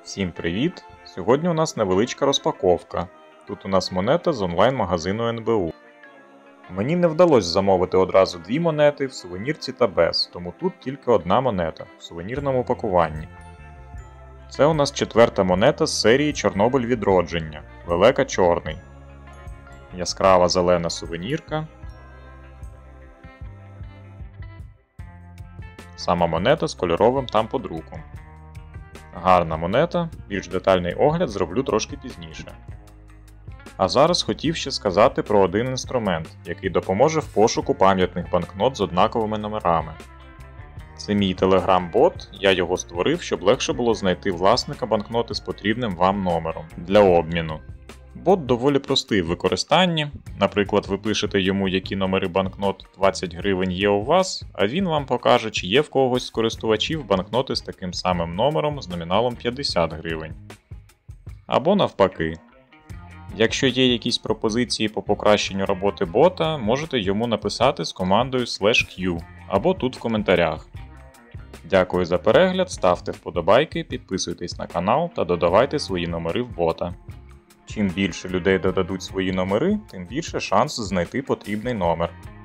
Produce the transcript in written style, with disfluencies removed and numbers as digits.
Всім привіт! Сьогодні у нас невеличка розпаковка. Тут у нас монета з онлайн-магазину НБУ. Мені не вдалося замовити одразу дві монети в сувенірці та без, тому тут тільки одна монета в сувенірному пакуванні. Це у нас четверта монета з серії Чорнобиль Відродження. Лелека чорний. Яскрава зелена сувенірка. Сама монета з кольоровим тамподруком. Гарна монета, більш детальний огляд зроблю трошки пізніше. А зараз хотів ще сказати про один інструмент, який допоможе в пошуку пам'ятних банкнот з однаковими номерами. Це мій Telegram-бот, я його створив, щоб легше було знайти власника банкноти з потрібним вам номером для обміну. Бот доволі простий в використанні, наприклад, ви пишете йому, які номери банкнот 20 гривень є у вас, а він вам покаже, чи є в когось з користувачів банкноти з таким самим номером з номіналом 50 гривень. Або навпаки. Якщо є якісь пропозиції по покращенню роботи бота, можете йому написати з командою /q або тут в коментарях. Дякую за перегляд, ставте вподобайки, підписуйтесь на канал та додавайте свої номери в бота. Чим більше людей додадуть свої номери, тим більше шанс знайти потрібний номер.